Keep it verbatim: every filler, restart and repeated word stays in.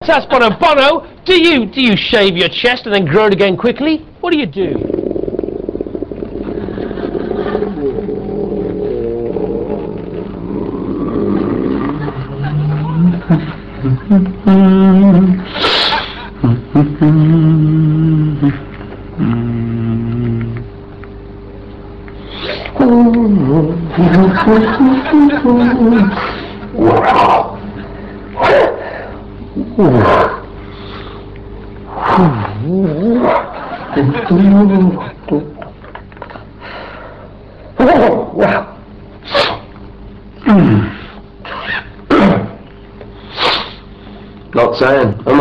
Let's ask Bono. Bono, do you do you shave your chest and then grow it again quickly? What do you do? Not saying.